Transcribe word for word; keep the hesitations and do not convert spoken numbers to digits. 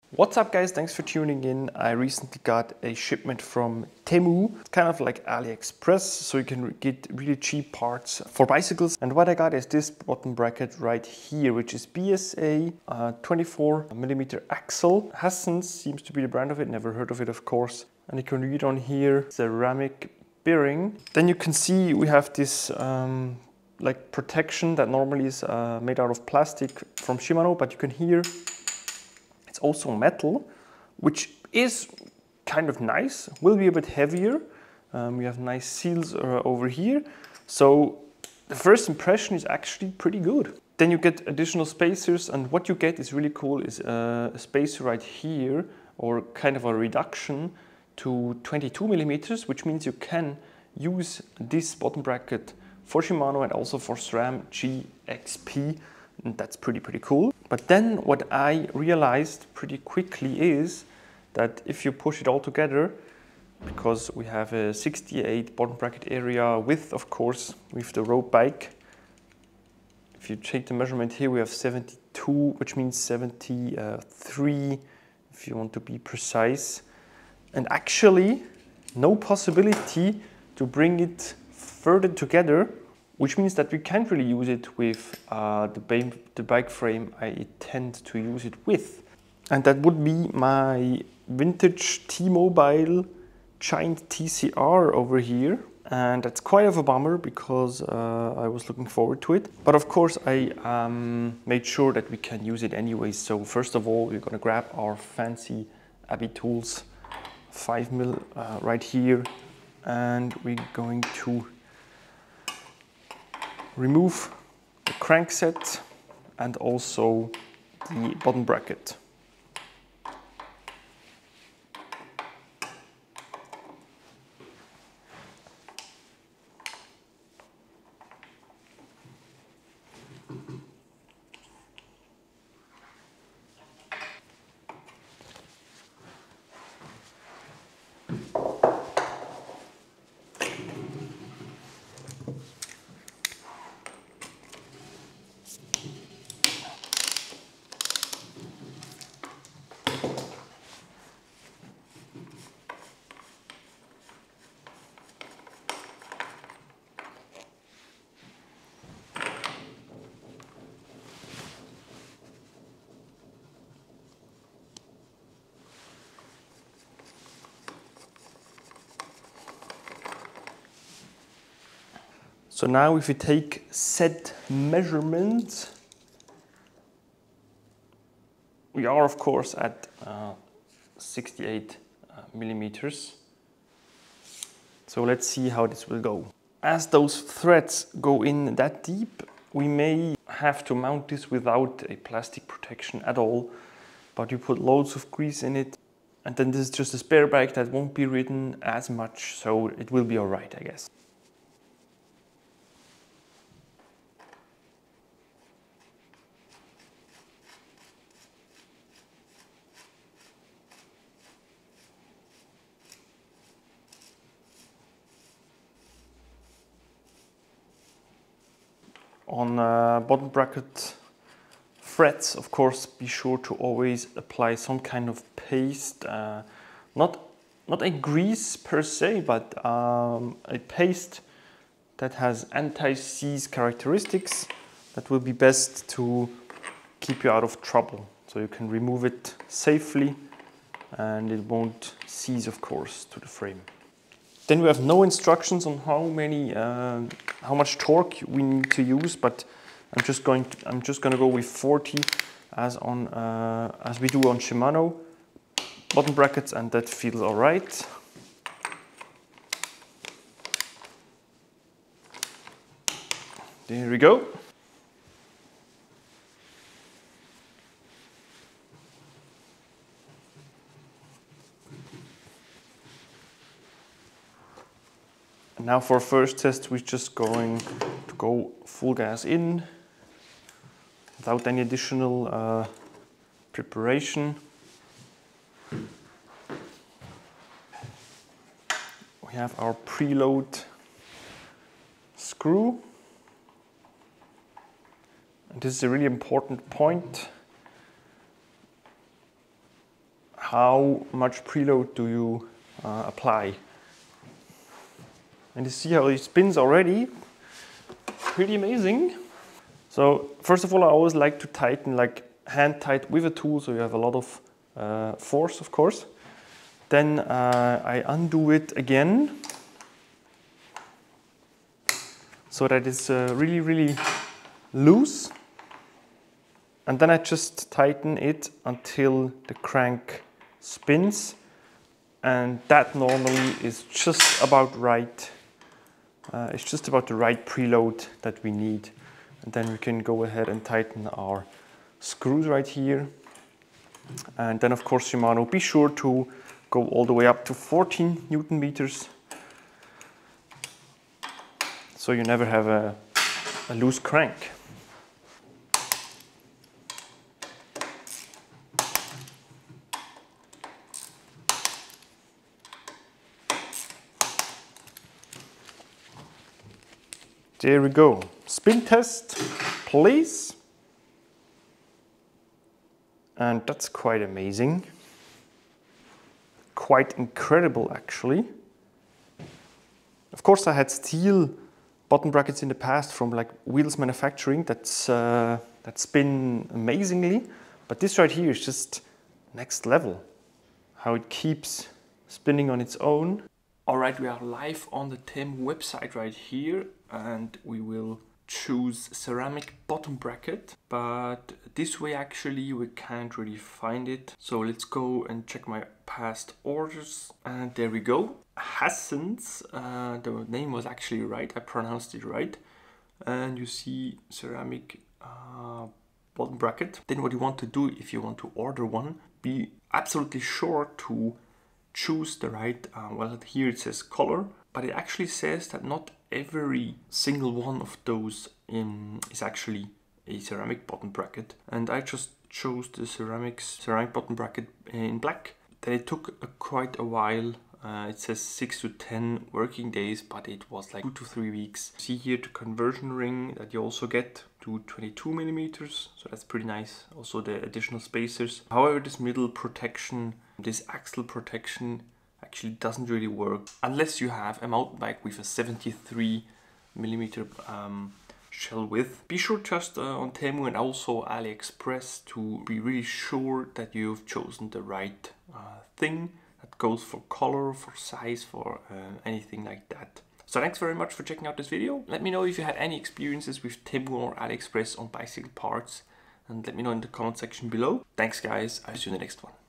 What's up guys, thanks for tuning in. I recently got a shipment from Temu. It's kind of like AliExpress, so you can get really cheap parts for bicycles. And what I got is this bottom bracket right here, which is B S A uh, twenty-four millimeter axle. Hassens seems to be the brand of it, never heard of it of course. And you can read on here, ceramic bearing. Then you can see we have this um, like protection that normally is uh, made out of plastic from Shimano, but you can hear it's also metal, which is kind of nice. Will be a bit heavier. Um, we have nice seals uh, over here. So the first impression is actually pretty good. Then you get additional spacers, and what you get is really cool is uh, a spacer right here, or kind of a reduction to twenty-two millimeters, which means you can use this bottom bracket for Shimano and also for SRAM G X P. And that's pretty, pretty cool. But then what I realized pretty quickly is that if you push it all together, because we have a sixty-eight bottom bracket area width, of course, with the road bike. If you take the measurement here, we have seventy-two, which means seventy-three, if you want to be precise. And actually, no possibility to bring it further together, which means that we can't really use it with uh, the, the bike frame I intend to use it with. And that would be my vintage T-Mobile Giant T C R over here. And that's quite of a bummer because uh, I was looking forward to it. But of course I um, made sure that we can use it anyway. So first of all, we're gonna grab our fancy Abbey Tools five mil uh, right here. And we're going to remove the crankset and also the bottom bracket. So now if we take set measurements, we are of course at uh, sixty-eight uh, millimeters. So let's see how this will go. As those threads go in that deep, we may have to mount this without a plastic protection at all, but you put loads of grease in it. And then this is just a spare bike that won't be ridden as much, so it will be all right, I guess. On uh, bottom bracket frets, of course, be sure to always apply some kind of paste. Uh, not, not a grease per se, but um, a paste that has anti-seize characteristics that will be best to keep you out of trouble. So you can remove it safely and it won't seize, of course, to the frame. Then we have no instructions on how many, uh, how much torque we need to use, but I'm just going to, I'm just going to go with forty as on uh, as we do on Shimano bottom brackets, and that feels all right. There we go. Now for our first test, we're just going to go full gas in without any additional uh, preparation. We have our preload screw. And this is a really important point. how much preload do you uh, apply. And you see how it spins already. Pretty amazing. So first of all, I always like to tighten like hand tight with a tool, so you have a lot of uh, force, of course. Then uh, I undo it again, so that it's uh, really, really loose. And then I just tighten it until the crank spins. And that normally is just about right. Uh, it's just about the right preload that we need. And then we can go ahead and tighten our screws right here. And then of course Shimano, be sure to go all the way up to fourteen Newton meters. So you never have a, a loose crank. There we go. Spin test, please. And that's quite amazing. Quite incredible, actually. Of course, I had steel bottom brackets in the past from like Wheels Manufacturing that's uh, that spin amazingly, but this right here is just next level. How it keeps spinning on its own. All right, we are live on the Temu website right here, and we will choose ceramic bottom bracket, but this way actually we can't really find it. So let's go and check my past orders, and there we go. Hassens, uh, the name was actually right, I pronounced it right. And you see ceramic uh, bottom bracket. Then what you want to do if you want to order one, be absolutely sure to choose the right, uh, well here it says color, but it actually says that not every single one of those in, is actually a ceramic bottom bracket. And I just chose the ceramics ceramic bottom bracket in black. Then it took a, quite a while. Uh, it says six to ten working days, but it was like two to three weeks. See here the conversion ring that you also get to twenty-two millimeters, so that's pretty nice. Also the additional spacers. However, this middle protection, this axle protection actually doesn't really work unless you have a mountain bike with a seventy-three millimeter um, shell width. Be sure just uh, on Temu and also AliExpress to be really sure that you've chosen the right uh, thing. That goes for color, for size, for uh, anything like that. So thanks very much for checking out this video. Let me know if you had any experiences with Temu or AliExpress on bicycle parts, and let me know in the comment section below. Thanks guys, I'll see you in the next one.